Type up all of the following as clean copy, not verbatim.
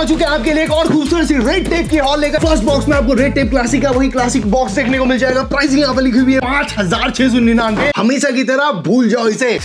आ चुके हैं आपके लिए एक और खूबसूरत सी रेड टेप की हॉल लेकर। फर्स्ट बॉक्स में आपको रेड टेप क्लासिक का वही क्लासिक बॉक्स देखने को मिल जाएगा। प्राइसिंग यहाँ पर लिखी हुई है 5699। हमेशा की तरह भूल जाओ इसे।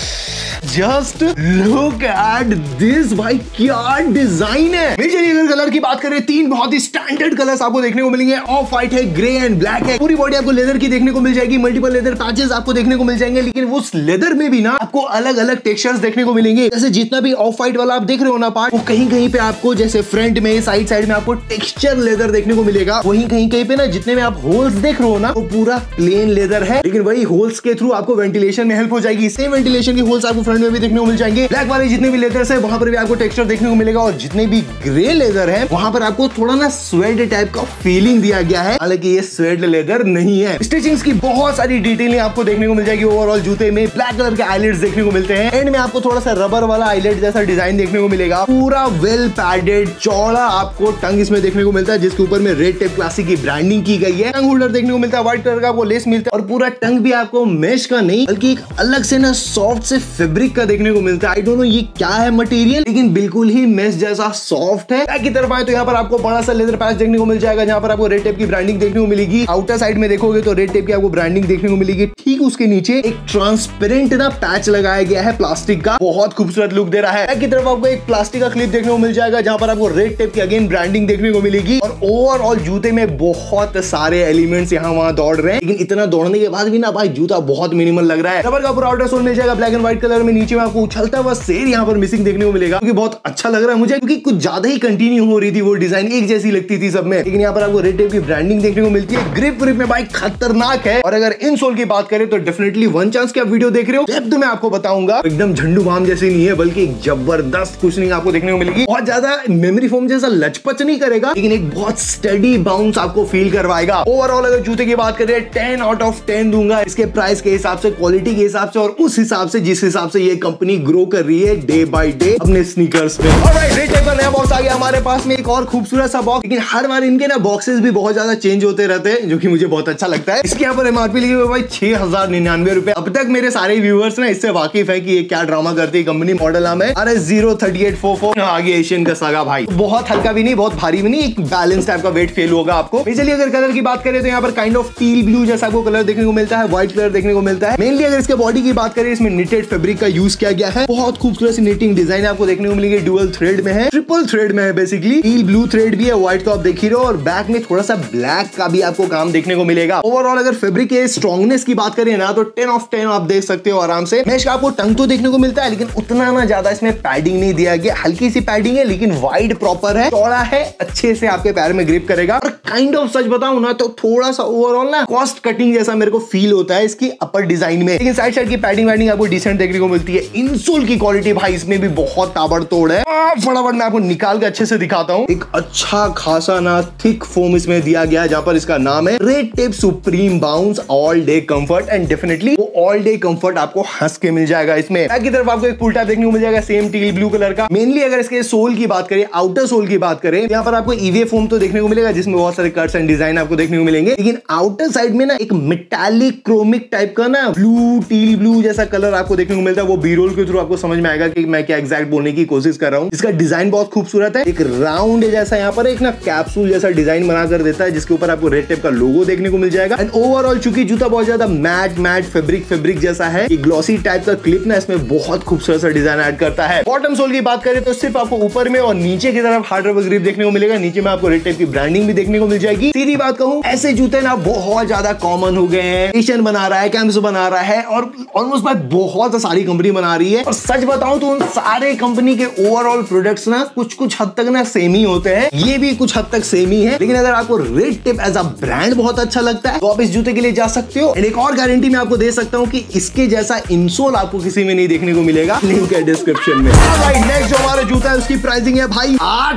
जस्ट लुक एट दिस भाई, क्या डिजाइन है। मेजर कलर की बात करें, तीन बहुत ही स्टैंडर्ड कलर्स आपको देखने को मिलेंगे। ऑफ व्हाइट है, ग्रे एंड ब्लैक है। पूरी बॉडी आपको लेदर की देखने को मिल जाएगी। मल्टीपल लेदर पैचेस आपको देखने को मिल जाएंगे, लेकिन उस लेदर में भी ना आपको अलग अलग टेक्सचर्स देखने को मिलेंगे। जैसे जितना भी ऑफ व्हाइट वाला आप देख रहे हो ना पार्ट, वो कहीं कहीं पे आपको जैसे फ्रंट में साइड में आपको टेक्सचर लेदर देखने को मिलेगा। वहीं कहीं कहीं पे ना जितने में आप होल्स देख रहे हो ना, वो पूरा प्लेन लेदर है, लेकिन वही होल्स के थ्रू आपको वेंटिलेशन में हेल्प हो जाएगी। सेम वेंटिलेशन की होल्स आपको फ्रंट में भी देखने को मिल जाएंगे। ब्लैक वाले जितने भी लेदर्स है वहां पर भी आपको टेक्सचर देखने को मिलेगा, और जितने भी ग्रे लेदर है वहां पर आपको थोड़ा ना स्वेड टाइप का फीलिंग दिया गया है, हालांकि ये स्वेड लेदर नहीं है। स्टिचिंग्स की बहुत सारी डिटेलिंग आपको देखने को मिल जाएगी। ओवरऑल जूते में ब्लैक कलर के आईलेट्स देखने को मिलते हैं। एंड में आपको थोड़ा सा रबर वाला आईलेट जैसा डिजाइन देखने को मिलेगा। पूरा वेल पैडेड चौड़ा आपको टंग इसमें देखने को मिलता है, जिसके ऊपर में रेड टेप क्लासिक की ब्रांडिंग की गई है। टंग होल्डर देखने को मिलता है, व्हाइट कलर का आपको लेस मिलता है, और पूरा टंग भी आपको मेश का नहीं बल्कि एक अलग से ना सॉफ्ट से फैब्रिक का देखने को मिलता है। आई डोंट नो ये क्या है मटेरियल, लेकिन बिल्कुल ही मेश जैसा सॉफ्ट है। बैक की तरफ आए तो यहाँ पर आपको बड़ा सा लेदर पैच देखने को मिल जाएगा, जहाँ पर आपको रेड टेप की ब्रांडिंग देखने को मिलेगी। आउटर साइड में देखोगे तो रेड टेप की आपको ब्रांडिंग देखने को मिलेगी। ठीक उसके नीचे एक ट्रांसपेरेंट ना पैच लगाया गया है प्लास्टिक का, बहुत खूबसूरत लुक दे रहा है। बैक की तरफ आपको एक प्लास्टिक का क्लिप देखने को मिल जाएगा, जहाँ पर आपको रेड टेप की अगेन ब्रांडिंग देखने को मिलेगी। और ओवरऑल जूते में बहुत सारे एलिमेंट्स यहाँ वहां दौड़ रहे हैं, लेकिन इतना दौड़ने के बाद भी ना भाई जूता बहुत मिनिमल लग रहा है। रबर का पूरा आउटर सोल मिल जाएगा ब्लैक एंड व्हाइट कलर में। नीचे में आपको उछलता हुआ शेर यहाँ पर मिसिंग देखने को मिलेगा, क्योंकि बहुत अच्छा लग रहा है मुझे, क्योंकि कुछ ज्यादा ही कंटिन्यू हो रही थी वो डिजाइन, एक जैसी लगती थी सब में। लेकिन यहाँ पर आपको रेड टेप की ब्रांडिंग देखने को मिलती है। ग्रिप में भाई खतरनाक है। और अगर इन सोल की बात करें तो डेफिनेटली वन चांस की आप वीडियो देख रहे हो, डेप्थ में आपको बताऊंगा एकदम झंडू बाम जैसी नहीं है, बल्कि एक जबरदस्त कुशनिंग आपको देखने को मिलेगी। बहुत ज्यादा मेमोरी फोम जैसा लचपच नहीं करेगा, लेकिन एक बहुत स्टडी बाउंस आपको फील करवाएगा। ओवरऑल अगर जूते की बात करें 10 आउट ऑफ 10 दूंगा, इसके प्राइस के हिसाब से, क्वालिटी के हिसाब से, और उस हिसाब से जिस हिसाब से ये कंपनी ग्रो कर रही है डे बाय डे अपने स्नीकर्स में। ऑलराइट, रेड टेप का नया बॉक्स आ गया हमारे पास में, एक और खूबसूरत सा बॉक्स। लेकिन हर बार इनके ना बॉक्सेस भी बहुत ज्यादा चेंज होते रहते हैं, जो कि मुझे बहुत अच्छा लगता है। इसके यहाँ पर एमआरपी लिखी हुई भाई 6099 रुपए। अब तक मेरे सारे व्यूअर्स ना इससे वाकिफ है कि ये क्या ड्रामा करती है कंपनी। मॉडल नाम है RS03844। आगे एशियन का सागा भाई, बहुत हल्का भी नहीं बहुत भारी भी नहीं, एक बैलेंस टाइप का वेट फील होगा आपको। चलिए अगर कलर की बात करें तो यहाँ पर काइंड ऑफ टील ब्लू जैसा आपको कलर देखने को मिलता है, व्हाइट कलर देखने को मिलता है। मेनली अगर इसके बॉडी की बात करें, इसमें निटेड फैब्रिक का यूज किया गया है। बहुत खूबसूरत सी निटिंग डिजाइन आपको देखने को मिलेगी। डुअल थ्रेड में है, ट्रिपल थ्रेड में है बेसिकली। टील ब्लू थ्रेड भी है, व्हाइट तो आप देख ही रहे हो, और बैक में थोड़ा सा ब्लैक का भी आपको काम देखने को मिलेगा। ओवरऑल अगर फैब्रिक के स्ट्रॉन्गनेस की बात करें ना, तो 10 ऑफ 10 आप देख सकते हो आराम से। मेश का आपको टंग तो देखने को मिलता है, लेकिन उतना ना ज्यादा इसमें पैडिंग नहीं दिया गया। हल्की सी पैडिंग है, लेकिन वाइड प्रॉपर है, चौड़ा है, अच्छे से आपके पैर में ग्रिप करेगा। और काइंड ऑफ सच बताऊं ना तो थोड़ा सा ओवरऑल ना कॉस्ट कटिंग जैसा मेरे को फील होता है इसकी अपर डिजाइन में, लेकिन साइड की पैडिंग वाइडिंग आपको डिसेंट देखने को मिलती है। इंसोल की क्वालिटी भाई इसमें भी बहुत ताबड़तोड़ है। फटाफट मैं आपको निकाल के अच्छे से दिखाता हूँ। एक अच्छा खासा ना थिक फोम इसमें दिया गया है, जहां पर इसका नाम है Red Tape supreme bounce all day comfort. And definitely वो ऑल डे कंफर्ट आपको हंस के मिल जाएगा। इसमें बैक की तरफ आपको एक पुल टैप देखने को मिल जाएगा, सेम टील ब्लू कलर का। मेनली अगर इसके सोल की बात करें, आउटर सोल की बात करें, यहाँ पर आपको ईवे फोम तो देखने को मिलेगा, जिसमें बहुत सारे कट्स एंड डिजाइन आपको देखने को मिलेंगे। लेकिन आउटर साइड में ना एक मेटालिक क्रोमिक टाइप का ना ब्लू टील ब्लू जैसा कलर आपको देखने को मिलता है। वो बी रोल के थ्रू आपको समझ में आएगा कि मैं क्या एग्जैक्ट बोलने की कोशिश कर रहा हूँ। इसका डिजाइन बहुत खूबसूरत है, एक राउंड जैसा यहाँ पर एक ना कैप्सूल जैसा डिजाइन बना कर देता है, जिसके ऊपर आपको रेड टेप का लोगो देखने को मिल जाएगा। एंड ओवरऑल चूंकि जूता बहुत ज्यादा मैट फैब्रिक जैसा है, ये ग्लॉसी टाइप का क्लिप ना इसमें बहुत खूबसूरत सा डिजाइन ऐड करता है। बॉटम सोल की बात करें तो सिर्फ आपको ऊपर में और नीचे की तरफ हार्ड रबर ग्रिप देखने को मिलेगा। नीचे में आपको रेड टेप की ब्रांडिंग भी देखने को मिल जाएगी। सीधी बात कहूं, ऐसे जूते ना बहुत ज्यादा कॉमन हो गए हैं। एशियन बना रहा है, कैम्स बना रहा है, और ऑलमोस्ट भाई बहुत सारी कंपनी बना रही है। और सच बताऊं तो उन सारे कंपनी के ओवरऑल प्रोडक्ट्स ना कुछ हद तक ना सेम ही होते हैं। ये भी कुछ हद तक सेम ही है, लेकिन अगर आपको Red Tape as a brand बहुत अच्छा लगता है तो आप इस जूते के लिए जा सकते हो। एक और गारंटी मैं आपको दे सकता हूँ कि इसके जैसा इंसोल आपको किसी में नहीं देखने को मिलेगा। लिंक है डिस्क्रिप्शन में। नेक्स्ट जो हमारा जूता है उसकी प्राइसिंग है भाई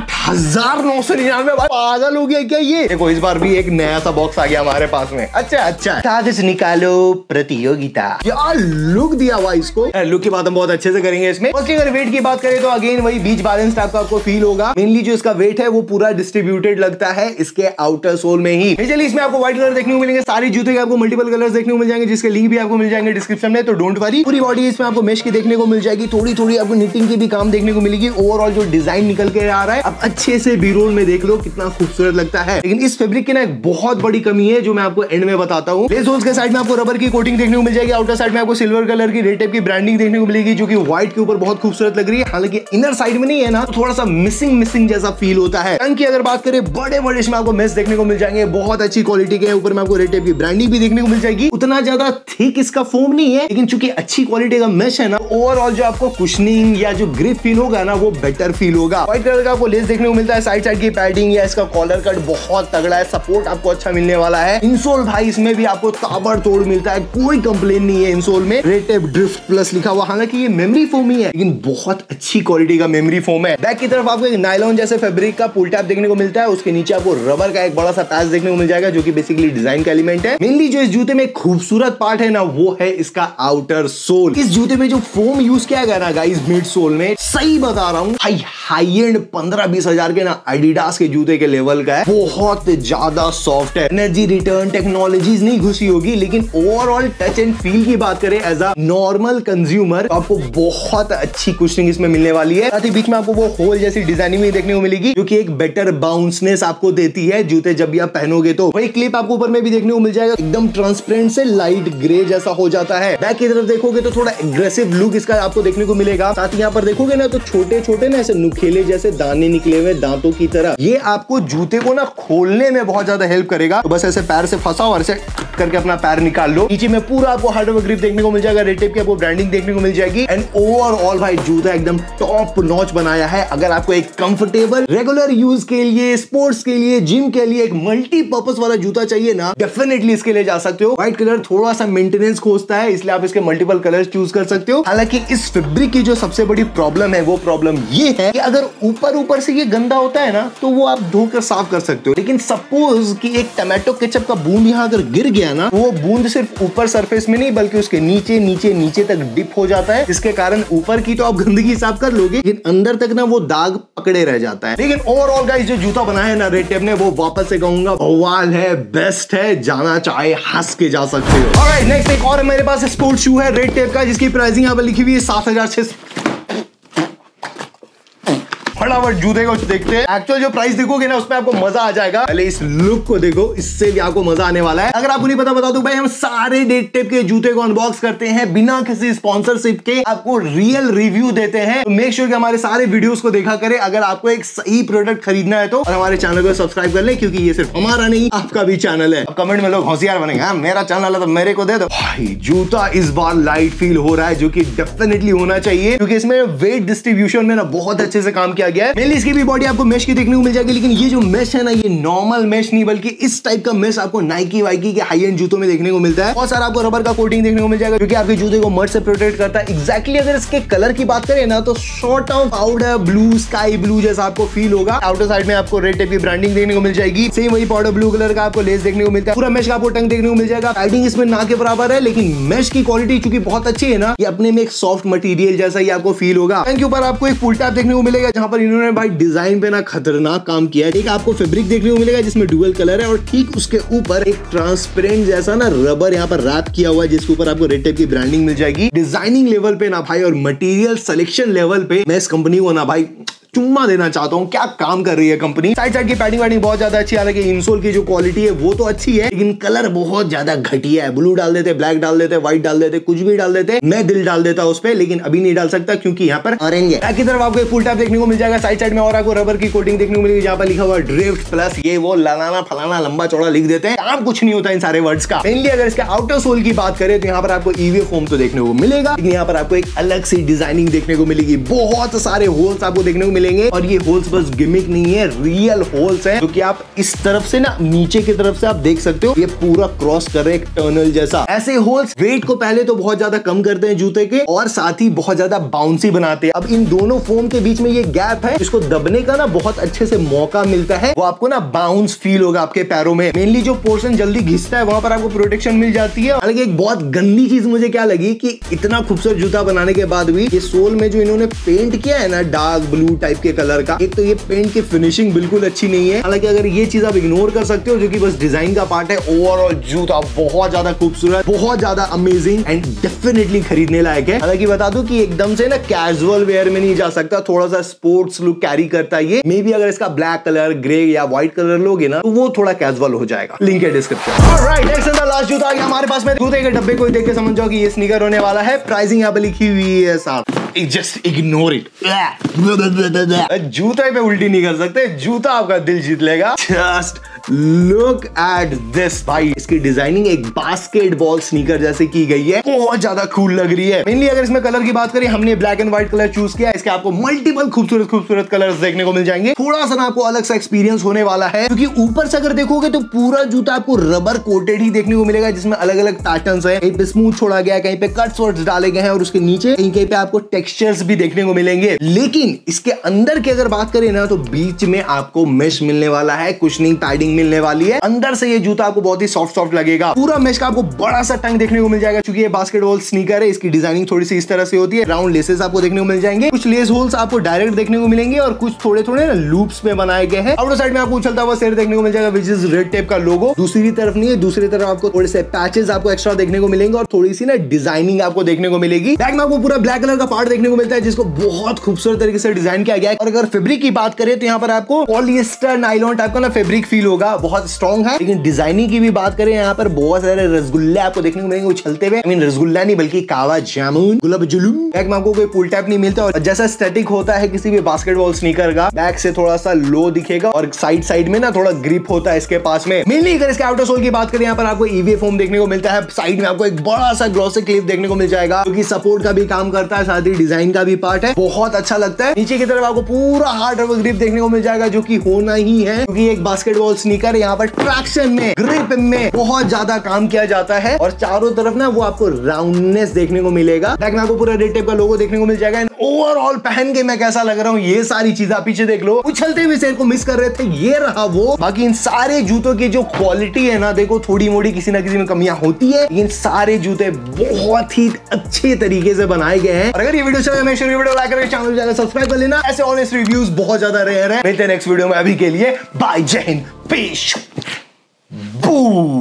8999। भाई पागल हो गया क्या ये? देखो इस बार भी एक नया सा बॉक्स आ गया हमारे पास में। अच्छा कागज निकालो प्रतियोगिता। यार लुक दिया हुआ इसको, लुक की बात हम बहुत अच्छे से करेंगे इसमें। उसकी अगर वेट की बात करें तो अगेन वही बीच बैलेंस टाइप का आपको फील होगा। मेनली जो इसका वेट है वो पूरा डिस्ट्रीब्यूटेड लगता है इसके आउटर सोल में ही। चलिए इसमें आपको व्हाइट कलर देखने को मिलेंगे। सारी जूते के आपको मल्टीपल कलर्स देखने को मिल जाएंगे, जिसके लिंक भी आपको मिल जाएंगे डिस्क्रिप्शन में, तो डोंट वरी। पूरी बॉडी इसमें आपको मेश की देखने को मिल जाएगी। थोड़ी आपको निटिंग की भी काम देखने को मिलेगी। ओवरऑल ओवरऑल जो डिजाइन निकल के आ रहा है, अब अच्छे से बी रोल में देख लो कितना खूबसूरत लगता है। लेकिन इस फैब्रिक की ना एक बहुत बड़ी कमी है जो मैं आपको एंड में बताता हूँ। लेस होल्स के साइड में आपको रबर की कोटिंग देखने को मिल जाएगी, आउटर साइड में आपको सिल्वर कलर की रेड टेप की ब्रांडिंग देखने को मिलेगी जो कि व्हाइट के ऊपर बहुत खूबसूरत लग रही है। हालांकि इनर साइड में नहीं है ना, तो थोड़ा सा मिसिंग जैसा फील होता है। टंग की अगर बात करें, बड़े बड़े इसमें आपको मेश देखने को मिल जाएंगे, बहुत अच्छी क्वालिटी के। ऊपर में आपको रेड टेप की ब्रांडिंग भी देखने को मिल जाएगी। उतना ज्यादा थिक इसका फोम नहीं है, लेकिन चूंकि अच्छी क्वालिटी का मेश है ना, ओवरऑल जो आपको कुशनिंग या जो ग्रिप फील होगा ना, वो बेटर फील होगा। व्हाइट कलर का आपको लेस देखने को मिलता है, साइड की पैडिंग या इसका कॉलर कट बहुत तगड़ा है, सपोर्ट आपको अच्छा मिलने वाला है। इंसोल भाई इसमें भी आपको ताबड़तोड़ मिलता है, कोई कंप्लेन नहीं है इंसोल में। रेड टेप ड्रिफ्ट प्लस लिखा हुआ, हालांकि ये मेमोरी फोम ही है, लेकिन बहुत अच्छी क्वालिटी का मेमोरी फोम है। बैक की तरफ आपको एक नायलॉन जैसे फैब्रिक का पुल टैप देखने को मिलता है, उसके नीचे आपको रबर का एक बड़ा सा पैच देखने को मिल जाएगा जो कि बेसिकली डिजाइन का एलिमेंट है। मेनली जो इस जूते में खूबसूरत पार्ट है ना, वो है इसका आउटर सोल। इस जूते में जो फोम यूज किया गया ना गाइस, मिड सोल में, सही बता रहा हूँ, हाई एंड 15-20 हजार के ना एडिडास के जूते के लेवल का है। बहुत ज्यादा सॉफ्ट है, एनर्जी रिटर्न टेक्नोलॉजीज नहीं घुसी होगी, लेकिन ओवरऑल टच एंड फील की बात करें एज अ नॉर्मल कंज्यूमर, तो आपको बहुत अच्छी कुशनिंग इसमें मिलने वाली है। साथ ही बीच में आपको वो होल जैसी डिजाइनिंग भी देखने को मिलेगी जो कि एक बेटर बाउंसनेस आपको देती है जूते जब भी आप पहनोगे। तो वही क्लिप आपको ऊपर में भी देखने को मिल जाएगा, एकदम ट्रांसपेरेंट से लाइट ग्रे जैसा हो जाता है। बैक की तरफ देखोगे तो थोड़ा एग्रेसिव लुक इसका आपको देखने को मिलेगा। साथ ही यहाँ पर देखोगे ना, तो छोटे छोटे ना ऐसे नुकीले जैसे दाने निकले हुए दांतों की तरह, ये आपको जूते को ना खोलने में बहुत ज्यादा हेल्प करेगा। तो बस ऐसे पैर से फंसाओ और ऐसे करके अपना पैर निकाल लो। नीचे में पूरा आपको हार्ड वर्क ग्रिप देखने को मिल जाएगा, रेड टेप की आपको ब्रांडिंग देखने को मिल जाएगी। एंड ओवरऑल भाई जूता एकदम टॉप नॉच बनाया है। अगर आपको एक कंफर्टेबल रेगुलर यूज के लिए, स्पोर्ट्स के लिए, जिम के लिए एक मल्टीपर्पस वाला जूता चाहिए ना, डेफिनेटली इसके लिए जा सकते हो। व्हाइट कलर थोड़ा सा मेंटेनेंस खोजता है, इसलिए आप इसके मल्टीपल कलर चूज कर सकते हो। हालांकि इस फैब्रिक की जो सबसे बड़ी प्रॉब्लम है, वो प्रॉब्लम ये है कि अगर ऊपर से ये गंदा होता है ना, तो वो आप धोकर साफ कर सकते हो। लेकिन सपोज कि एक टमाटो केचप का बूंद यहाँ अगर गिर गया ना, वो बूंद सिर्फ ऊपर सरफेस में नहीं बल्कि उसके नीचे तक डिप हो जाता है, जिसके कारण ऊपर की तो आप गंदगी साफ कर लोगे, लेकिन अंदर तक ना वो दाग पकड़े रह जाता है। लेकिन ओवरऑल गाइस जो जूता बनाया है ना रेड टेप ने, वो वापस से कहूंगा बवाल है, बेस्ट है, जाना चाहे हंस के जा सकते हो। ऑलराइट, नेक्स्ट एक और मेरे पास स्पोर्ट शू है रेड टेप का, जिसकी प्राइसिंग यहाँ पर लिखी हुई है 7600। फटाफट जूते को देखते हैं। एक्चुअल जो प्राइस देखोगे ना, उसमें आपको मजा आ जाएगा। पहले इस लुक को देखो, इससे भी आपको मजा आने वाला है। अगर आपको नहीं पता, बता दूं भाई, हम सारे रेड टेप के जूते को अनबॉक्स करते हैं बिना किसी स्पॉन्सरशिप के, आपको रियल रिव्यू देते हैं। तो मेक श्योर कि हमारे सारे वीडियोस को देखा करें। अगर आपको एक सही प्रोडक्ट खरीदना है तो, और हमारे चैनल को सब्सक्राइब कर ले, क्योंकि ये सिर्फ हमारा नहीं, आपका भी चैनल है। कमेंट में लोग होशियार बनेंगे, हाँ मेरा चैनल है तो मेरे को दे दो। भाई जूता इस बार लाइट फील हो रहा है, जो कि डेफिनेटली होना चाहिए, क्योंकि इसमें वेट डिस्ट्रीब्यूशन में ना बहुत अच्छे से काम किया गया है। मेनली इसकी भी बॉडी आपको मेश की देखने को मिल जाएगी, लेकिन ये जो मेश है ना, ये नॉर्मल मेश नहीं बल्कि इस टाइप का मेश आपको नाइकी वाइकी के हाई एंड जूतों में देखने को मिलता है। बहुत सारा आपको रबर का कोटिंग देखने को मिल जाएगा, क्योंकि आपके जूते को मड से प्रोटेक्ट करता है। एग्जैक्टली अगर इसके कलर की बात करें ना, तो short of powder blue, sky blue जैसा आपको फील होगा। आउटर साइड में आपको रेड टेप की ब्रांडिंग देखने को मिल जाएगी, सेम वही पाउडर ब्लू कलर का आपको लेस देखने को मिलता है। पूरा मेश का आपको टंग देखने को मिल जाएगा। पैडिंग इसमें ना के बराबर है, लेकिन मेश की क्वालिटी चूंकि बहुत अच्छी है ना, ये अपने में एक सॉफ्ट मटेरियल जैसा ही आपको फील होगा। टंग के ऊपर आपको एक पुल टैप देखने को मिलेगा, जहां पर इन्होंने भाई डिजाइन पे ना खतरनाक काम किया है। एक आपको फैब्रिक देखने को मिलेगा जिसमें डुअल कलर है, और ठीक उसके ऊपर एक ट्रांसपेरेंट जैसा ना रबर यहाँ पर रैप किया हुआ है, जिसके ऊपर आपको रेड टेप की ब्रांडिंग मिल जाएगी। डिजाइनिंग लेवल पे ना भाई, और मटेरियल सिलेक्शन लेवल पे मैं इस कंपनी को ना भाई चुम्मा देना चाहता हूँ। क्या काम कर रही है कंपनी। साइड की पैडिंग वाइडिंग बहुत ज्यादा अच्छी है, हालांकि इंसोल की जो क्वालिटी है वो तो अच्छी है, लेकिन कलर बहुत ज्यादा घटिया है। ब्लू डाल देते, ब्लैक डाल देते, व्हाइट डाल देते, कुछ भी डाल देते। मैं दिल डाल देता उस पे, लेकिन अभी नहीं डाल सकता क्योंकि यहाँ पर ऑरेंज है। बैक की तरफ आपको एक फुल टैप देखने को मिल जाएगा। साइड में और आपको रबर की कोटिंग देखने को मिलेगी, जहाँ पर लिखा हुआ ड्रिफ्ट प्लस ये वो लाना फलाना लंबा चौड़ा लिख देते हैं। काम कुछ नहीं होता इन सारे वर्ड्स का। मेनली अगर इसके आउटर सोल की बात करें, तो यहाँ पर आपको ईवी फोम तो देखने को मिलेगा, लेकिन यहाँ पर आपको एक अलग सी डिजाइनिंग देखने को मिलेगी। बहुत सारे होल्स आपको देखने को मिलेंगे, और ये होल्स बस गिमिक नहीं है, रियल होल्स हैं, जो कि आप इस तरफ से ना नीचे की तरफ से आप देख सकते हो, ये पूरा क्रॉस कर रहे एक टनल जैसा। ऐसे होल्स वेट को पहले तो बहुत ज्यादा कम करते हैं जूते के, और साथ ही बहुत ज्यादा बाउंसी बनाते हैं। अब इन दोनों फोम के बीच में ये गैप है, इसको दबने का ना बहुत अच्छे से मौका मिलता है, वो आपको ना बाउंस फील होगा आपके पैरों में। मेनली जो पोर्शन जल्दी घिसता है, वहां पर आपको प्रोटेक्शन मिल जाती है। हालांकि एक बहुत गंदी चीज मुझे क्या लगी कि इतना खूबसूरत जूता बनाने के बाद भी ये सोल में जो इन्होंने पेंट किया है ना, डार्क ब्लू टाइप टाइप के कलर का। एक तो ये पेंट की फिनिशिंग बिल्कुल अच्छी नहीं है, हालांकि अगर ये चीज आप इग्नोर कर सकते हो जो कि बस डिजाइन का पार्ट है, ओवरऑल जूता बहुत ज्यादा खूबसूरत, बहुत ज्यादा अमेजिंग एंड डेफिनेटली खरीदने लायक है। हालांकि बता दूं कि एकदम से ना कैजुअल वेयर में नहीं जा सकता, थोड़ा सा स्पोर्ट्स लुक कैरी करता है ये। मे बी अगर इसका ब्लैक कलर, ग्रे या व्हाइट कलर लोगे ना तो वो थोड़ा कैजुअल हो जाएगा। लिंक है description. Alright, next and the last जूता आ गया हमारे पास में। जूते के डब्बे को देख के समझ जाओ कि ये स्नीकर होने वाला है। प्राइसिंग यहाँ पे लिखी हुई है साथ, जस्ट इग्नोर इट। जूते पे उल्टी नहीं कर सकते, जूता आपका दिल जीत लेगा। जस्ट लुक एट दिस भाई, इसकी डिजाइनिंग एक बास्केटबॉल स्नीकर जैसे की गई है, बहुत ज्यादा कूल लग रही है। मेनली अगर इसमें कलर की बात करें, हमने black and white colour choose किया। इसके आपको मल्टीपल खूबसूरत खूबसूरत कलर्स देखने को मिल जाएंगे। थोड़ा सा ना आपको अलग सा एक्सपीरियंस होने वाला है, क्योंकि ऊपर से अगर देखोगे तो पूरा जूता आपको रबर कोटेड ही देखने को मिलेगा, जिसमें अलग अलग पैटर्न्स है। कहीं पे स्मूथ छोड़ा गया है, कहीं पे कट्स वर्ड्स डाले गए हैं, और उसके नीचे कहीं कहीं पे आपको टेक्सचर्स भी देखने को मिलेंगे। लेकिन इसके अंदर की अगर बात करें ना तो बीच में आपको मेश मिलने वाला है, कुशनिंग पैडिंग मिलने वाली है। अंदर से ये जूता आपको बहुत ही सॉफ्ट सॉफ्ट लगेगा। पूरा मेश का आपको बड़ा सा टंग देखने को मिल जाएगा, क्योंकि ये बास्केटबॉल स्नीकर है। इसकी डिजाइनिंग थोड़ी सी इस तरह से होती है, राउंड लेसेस आपको देखने को मिल जाएंगे, कुछ लेस होल्स आपको डायरेक्ट देखने को मिलेंगे और कुछ थोड़े थोड़े लूप्स में बनाए गए हैं। आउटर साइड में आपको उछलता हुआ शेर देखने को मिल जाएगा, विच इज रेड टेप का लोगो। दूसरी तरफ नहीं है, दूसरी तरफ आपको थोड़े से पैचेस आपको एक्स्ट्रा देखने को मिलेंगे और थोड़ी सी ना डिजाइनिंग आपको देखने को मिलेगी। बैक में आपको पूरा ब्लैक कलर का पार्ट देखने को मिलता है, जिसको बहुत खूबसूरत तरीके से डिजाइन किया गया है। और अगर फैब्रिक की बात करें तो यहाँ पर आपको पॉलिएस्टर नायलॉन टाइप का ना फैब्रिक फील होगा, बहुत स्ट्रॉन्ग है। लेकिन डिजाइनिंग की भी बात करें, यहाँ पर बहुत सारे रसगुल्ले आपको देखने को मिलेंगे उछलते हुए। रसगुल्ला नहीं बल्कि कावा जामुन, गुलाब जुलूम। बैक में आपको कोई पुल टैप नहीं मिलता, और जैसा स्टैटिक होता है किसी भी बास्केटबॉल स्नीकर का, बैक से थोड़ा सा लो दिखेगा और साइड साइड में ना थोड़ा ग्रिप होता है इसके पास में। मेनली अगर इसके आउटर सोल की बात करें, यहाँ पर आपको ईवीए फोम देखने को मिलता है। साइड में आपको एक बड़ा सा ग्लॉसी क्लिप देखने को मिल जाएगा, जो कि सपोर्ट का भी काम करता है, साथ ही डिजाइन का भी पार्ट है, बहुत अच्छा लगता है। नीचे की तरफ आपको पूरा हार्ड रबर ग्रिप देखने को मिल जाएगा, जो कि होना ही है, क्योंकि एक बास्केटबॉल स्नीकर यहाँ पर ट्रैक्शन में, ग्रिप में बहुत ज्यादा काम किया जाता है। और चारों तरफ ना वो आपको राउंडनेस देखने को मिलेगा। बैक में आपको पूरा रेड टेप का लोगो देखने को मिल जाएगा। ओवरऑल पहन के मैं कैसा लग रहा हूँ, ये सारी चीजें आप पीछे देख लो। उछलते हुए शेर को मिस कर रहे थे, ये रहा वो। बाकी इन सारे जूतों की जो क्वालिटी है ना, देखो थोड़ी मोड़ी किसी ना किसी में कमियां होती है, लेकिन सारे जूते बहुत ही अच्छे तरीके से बनाए गए हैं। और अगर ये वीडियो अच्छा लगे, वीडियो लाइक करके चैनल को सब्सक्राइब कर लेना। ऐसे ऑनेस्ट रिव्यूज बहुत ज्यादा रेयर है। मिलते हैं नेक्स्ट वीडियो में, अभी के लिए बाय, जय हिंद, पीस।